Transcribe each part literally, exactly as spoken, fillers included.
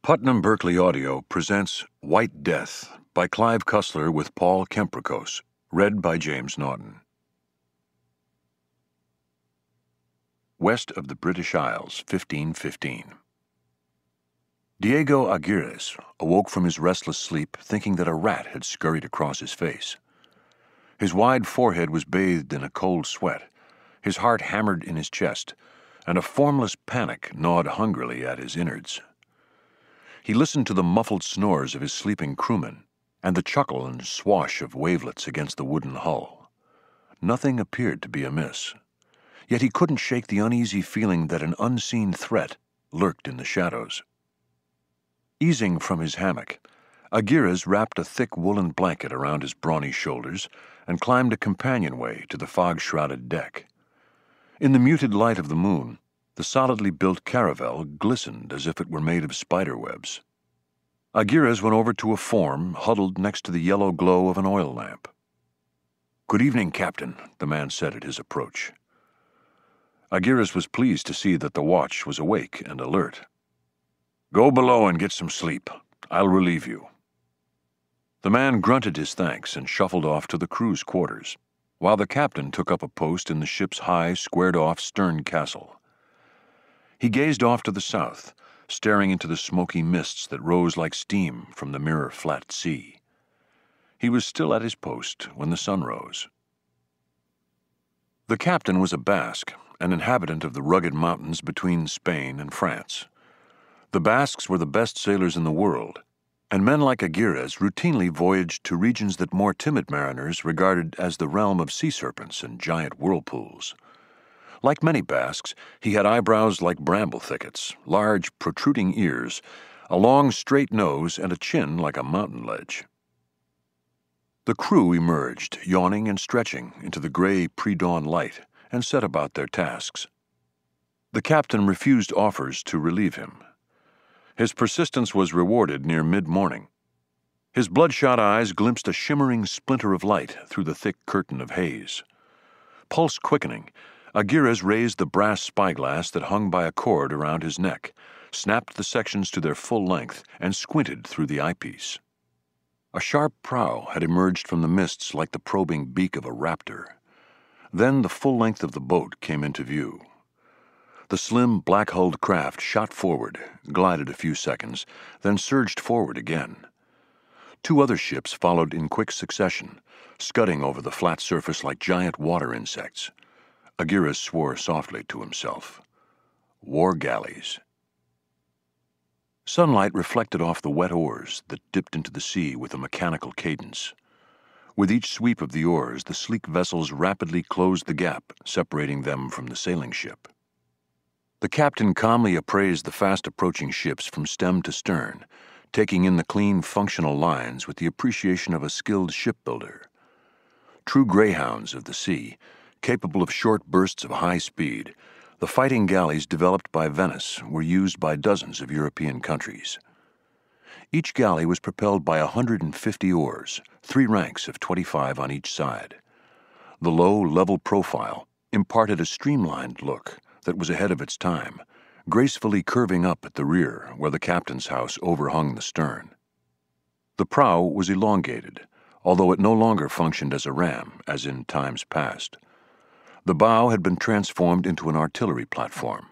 Putnam Berkeley Audio presents White Death by Clive Cussler with Paul Kemprecos, read by James Naughton. West of the British Isles, fifteen fifteen. Diego Aguirre awoke from his restless sleep thinking that a rat had scurried across his face. His wide forehead was bathed in a cold sweat, his heart hammered in his chest, and a formless panic gnawed hungrily at his innards. He listened to the muffled snores of his sleeping crewmen and the chuckle and swash of wavelets against the wooden hull. Nothing appeared to be amiss, yet he couldn't shake the uneasy feeling that an unseen threat lurked in the shadows. Easing from his hammock, Aguirre wrapped a thick woolen blanket around his brawny shoulders and climbed a companionway to the fog-shrouded deck. In the muted light of the moon, the solidly built caravel glistened as if it were made of spider webs. Aguirre went over to a form huddled next to the yellow glow of an oil lamp. "Good evening, Captain," the man said at his approach. Aguirre was pleased to see that the watch was awake and alert. "Go below and get some sleep. I'll relieve you." The man grunted his thanks and shuffled off to the crew's quarters, while the captain took up a post in the ship's high, squared-off stern castle. He gazed off to the south, staring into the smoky mists that rose like steam from the mirror-flat sea. He was still at his post when the sun rose. The captain was a Basque, an inhabitant of the rugged mountains between Spain and France. The Basques were the best sailors in the world, and men like Aguirre routinely voyaged to regions that more timid mariners regarded as the realm of sea serpents and giant whirlpools. Like many Basques, he had eyebrows like bramble thickets, large, protruding ears, a long, straight nose, and a chin like a mountain ledge. The crew emerged, yawning and stretching, into the gray pre-dawn light, and set about their tasks. The captain refused offers to relieve him. His persistence was rewarded near mid-morning. His bloodshot eyes glimpsed a shimmering splinter of light through the thick curtain of haze. Pulse quickening, Aguirre raised the brass spyglass that hung by a cord around his neck, snapped the sections to their full length, and squinted through the eyepiece. A sharp prow had emerged from the mists like the probing beak of a raptor. Then the full length of the boat came into view. The slim, black-hulled craft shot forward, glided a few seconds, then surged forward again. Two other ships followed in quick succession, scudding over the flat surface like giant water insects. Aguirre swore softly to himself. War galleys. Sunlight reflected off the wet oars that dipped into the sea with a mechanical cadence. With each sweep of the oars, the sleek vessels rapidly closed the gap separating them from the sailing ship. The captain calmly appraised the fast-approaching ships from stem to stern, taking in the clean, functional lines with the appreciation of a skilled shipbuilder. True greyhounds of the sea, capable of short bursts of high speed, the fighting galleys developed by Venice were used by dozens of European countries. Each galley was propelled by one hundred fifty oars, three ranks of twenty-five on each side. The low, level profile imparted a streamlined look that was ahead of its time, gracefully curving up at the rear where the captain's house overhung the stern. The prow was elongated, although it no longer functioned as a ram, as in times past. The bow had been transformed into an artillery platform.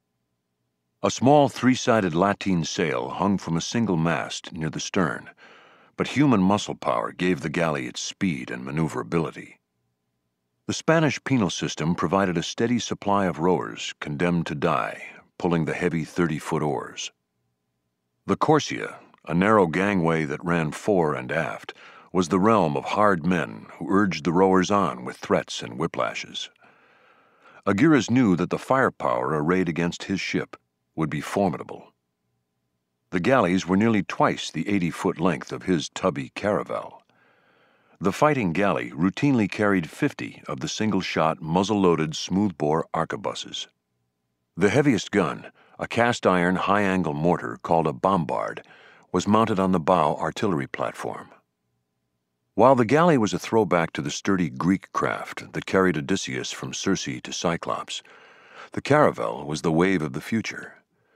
A small three-sided lateen sail hung from a single mast near the stern, but human muscle power gave the galley its speed and maneuverability. The Spanish penal system provided a steady supply of rowers condemned to die, pulling the heavy thirty-foot oars. The Corsia, a narrow gangway that ran fore and aft, was the realm of hard men who urged the rowers on with threats and whiplashes. Aguirre knew that the firepower arrayed against his ship would be formidable. The galleys were nearly twice the eighty-foot length of his tubby caravel. The fighting galley routinely carried fifty of the single-shot, muzzle-loaded, smoothbore arquebuses. The heaviest gun, a cast-iron, high-angle mortar called a bombard, was mounted on the bow artillery platform. While the galley was a throwback to the sturdy Greek craft that carried Odysseus from Circe to Cyclops, the caravel was the wave of the future.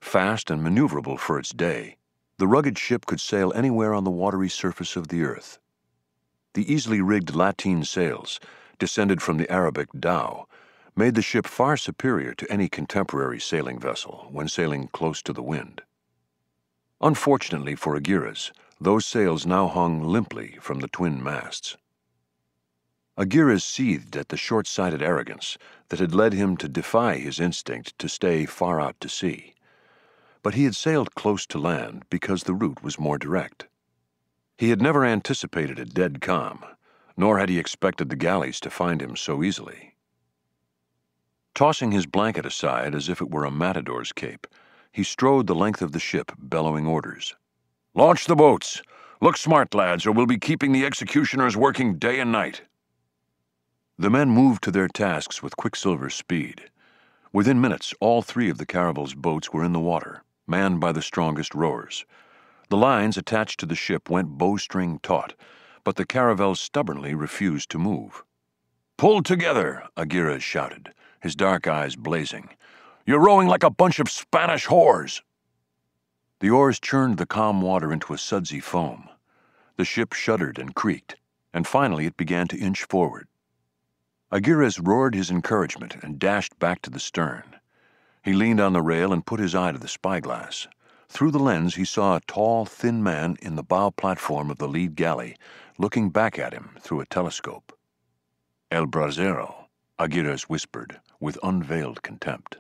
Fast and maneuverable for its day, the rugged ship could sail anywhere on the watery surface of the earth. The easily rigged lateen sails, descended from the Arabic dhow, made the ship far superior to any contemporary sailing vessel when sailing close to the wind. Unfortunately for Aguirre's, those sails now hung limply from the twin masts. Aguirre seethed at the short-sighted arrogance that had led him to defy his instinct to stay far out to sea. But he had sailed close to land because the route was more direct. He had never anticipated a dead calm, nor had he expected the galleys to find him so easily. Tossing his blanket aside as if it were a matador's cape, he strode the length of the ship, bellowing orders. "Launch the boats! Look smart, lads, or we'll be keeping the executioners working day and night." The men moved to their tasks with quicksilver speed. Within minutes, all three of the caravel's boats were in the water, manned by the strongest rowers. The lines attached to the ship went bowstring taut, but the caravel stubbornly refused to move. "Pull together!" Aguirre shouted, his dark eyes blazing. "You're rowing like a bunch of Spanish whores!" The oars churned the calm water into a sudsy foam. The ship shuddered and creaked, and finally it began to inch forward. Aguirre roared his encouragement and dashed back to the stern. He leaned on the rail and put his eye to the spyglass. Through the lens he saw a tall, thin man in the bow platform of the lead galley, looking back at him through a telescope. "El Bracero," Aguirre whispered, with unveiled contempt.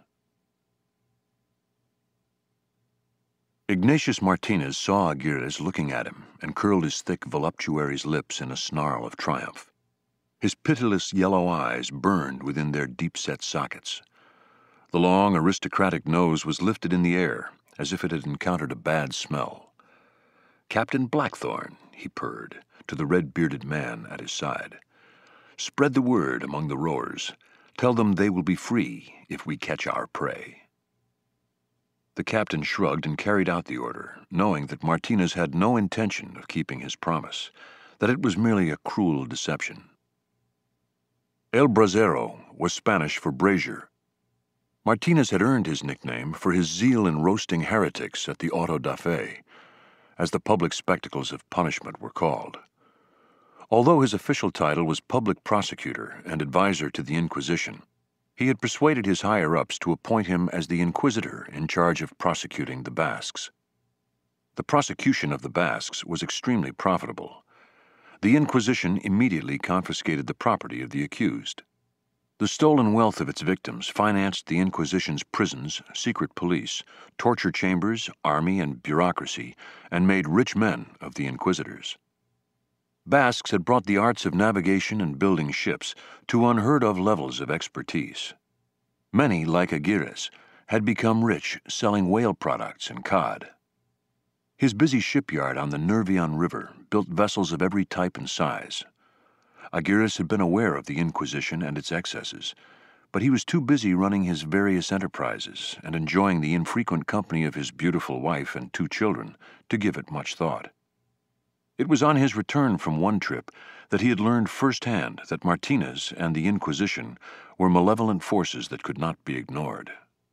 Ignatius Martinez saw Aguirre looking at him and curled his thick, voluptuary's lips in a snarl of triumph. His pitiless yellow eyes burned within their deep-set sockets. The long, aristocratic nose was lifted in the air, as if it had encountered a bad smell. "Captain Blackthorne," he purred, to the red-bearded man at his side. "Spread the word among the rowers. Tell them they will be free if we catch our prey." The captain shrugged and carried out the order, knowing that Martinez had no intention of keeping his promise, that it was merely a cruel deception. El Bracero was Spanish for brazier. Martinez had earned his nickname for his zeal in roasting heretics at the auto da fe, as the public spectacles of punishment were called. Although his official title was public prosecutor and advisor to the Inquisition, he had persuaded his higher-ups to appoint him as the inquisitor in charge of prosecuting the Basques. The prosecution of the Basques was extremely profitable. The Inquisition immediately confiscated the property of the accused. The stolen wealth of its victims financed the Inquisition's prisons, secret police, torture chambers, army, and bureaucracy, and made rich men of the inquisitors. Basques had brought the arts of navigation and building ships to unheard-of levels of expertise. Many, like Aguirre, had become rich selling whale products and cod. His busy shipyard on the Nervion River built vessels of every type and size. Aguirre had been aware of the Inquisition and its excesses, but he was too busy running his various enterprises and enjoying the infrequent company of his beautiful wife and two children to give it much thought. It was on his return from one trip that he had learned firsthand that Martinez and the Inquisition were malevolent forces that could not be ignored.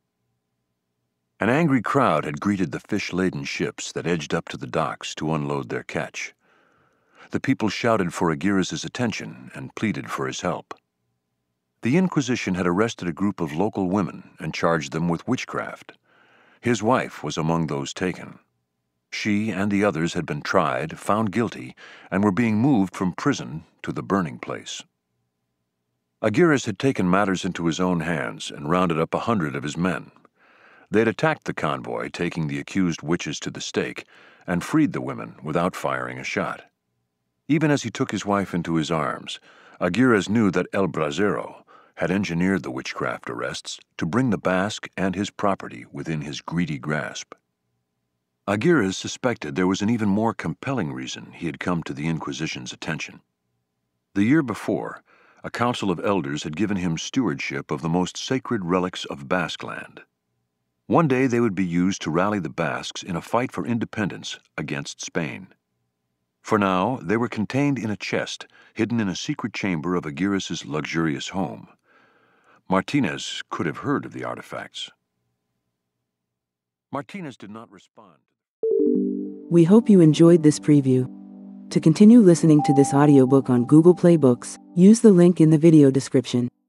An angry crowd had greeted the fish-laden ships that edged up to the docks to unload their catch. The people shouted for Aguirre's attention and pleaded for his help. The Inquisition had arrested a group of local women and charged them with witchcraft. His wife was among those taken. She and the others had been tried, found guilty, and were being moved from prison to the burning place. Aguirre had taken matters into his own hands and rounded up a hundred of his men. They had attacked the convoy, taking the accused witches to the stake, and freed the women without firing a shot. Even as he took his wife into his arms, Aguirre knew that El Bracero had engineered the witchcraft arrests to bring the Basque and his property within his greedy grasp. Aguirre suspected there was an even more compelling reason he had come to the Inquisition's attention. The year before, a council of elders had given him stewardship of the most sacred relics of Basque land. One day they would be used to rally the Basques in a fight for independence against Spain. For now, they were contained in a chest hidden in a secret chamber of Aguirre's luxurious home. Martinez could have heard of the artifacts. Martinez did not respond. We hope you enjoyed this preview. To continue listening to this audiobook on Google Play Books, use the link in the video description.